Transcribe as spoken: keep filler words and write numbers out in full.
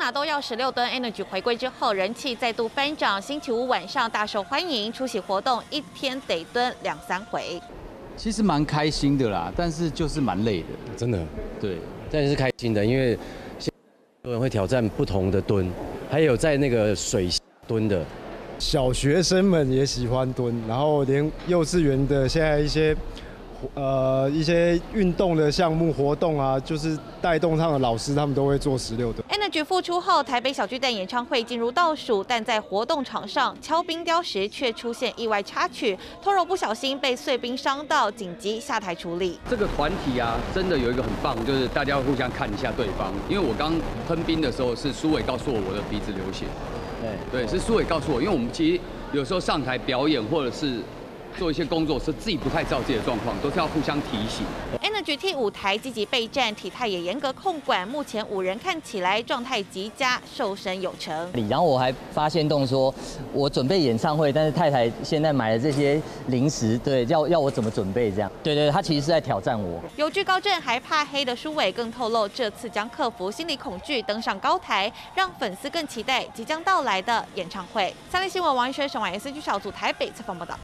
马都要十六吨 Energy 回归之后，人气再度翻涨。星期五晚上大受欢迎，出席活动一天得蹲两三回。 其实蛮开心的啦，但是就是蛮累的， 真的。 对， 但是开心的，因为现在很多人会挑战不同的蹲，还有在那个水下蹲的。 小学生们也喜欢蹲，然后连幼稚园的现在一些。呃，一些运动的项目活动啊，就是带动上的老师，他们都会做十六吨。 Energy 复出后，台北小巨蛋演唱会进入倒数，但在活动场上敲冰雕时却出现意外插曲，Toro 不小心被碎冰伤到，紧急下台处理。 这个团体啊，真的有一个很棒，就是大家互相看一下对方。因为我刚喷冰的时候，是苏伟告诉我我的鼻子流血。对，对，是苏伟告诉我，因为我们其实有时候上台表演或者是。做一些工作是自己不太知道自己的状况，都是要互相提醒。 Energy 替舞台积极备战，体态也严格控管。目前五人看起来状态极佳，瘦身有成。 然后我还发现动说，我准备演唱会，但是太太现在买了这些零食，对，要要我怎么准备这样？对对，他其实是在挑战我。 有惧高症还怕黑的舒伟更透露，这次将克服心理恐惧，登上高台，让粉丝更期待即将到来的演唱会。三立新闻王一轩、沈婉 S G 小组台北采访报道。